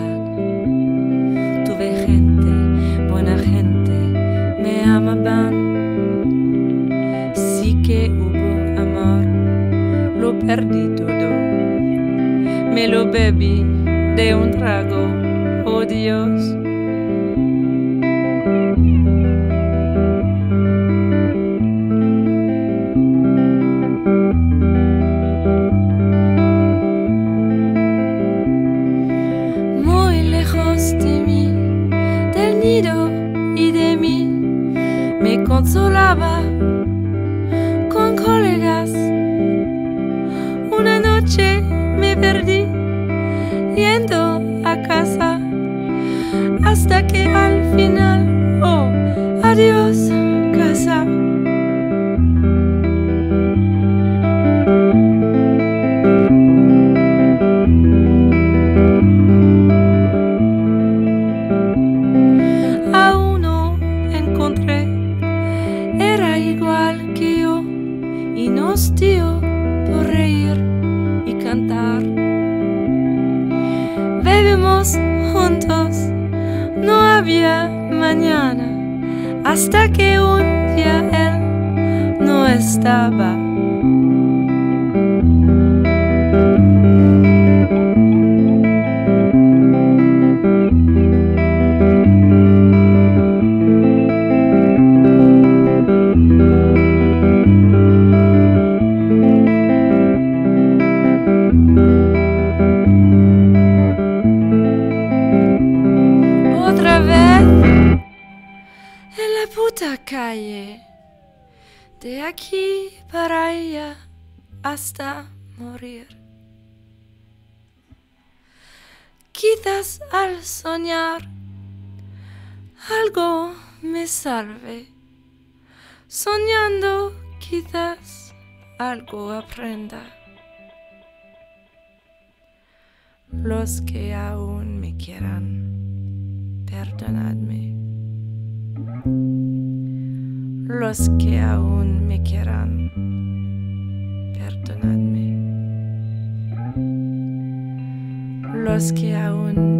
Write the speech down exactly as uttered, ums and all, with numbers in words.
ciudad. Tuve gente, buena gente, me amaban. Sí que hubo amor, lo perdí todo. Me lo bebí de un trago, oh Dios. Muy lejos de mí, del nido y de mí, me consolaba con colegas. Una noche me perdí yendo a casa, hasta que al final, oh, adiós, casa. A uno encontré, era igual que yo, y nos dio por reír y cantar. Bebimos juntos, no había mañana, hasta que un día él no estaba. Otra vez en la puta calle, de aquí para allá hasta morir. Quizás al soñar algo me salve, soñando quizás algo aprenda. Los que aún me quieran, perdonadme. Los que aún me quieran, perdonadme. Los que aún